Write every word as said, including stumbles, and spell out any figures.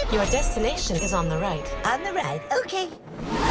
Your destination is on the right. On the right. Okay.